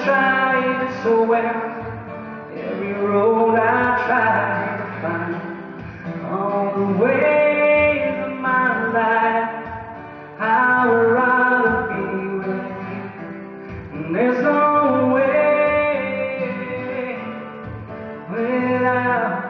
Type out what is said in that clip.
tried it so well. Every road I tried to find, all the ways of my life, I would rather be with you. And there's no way without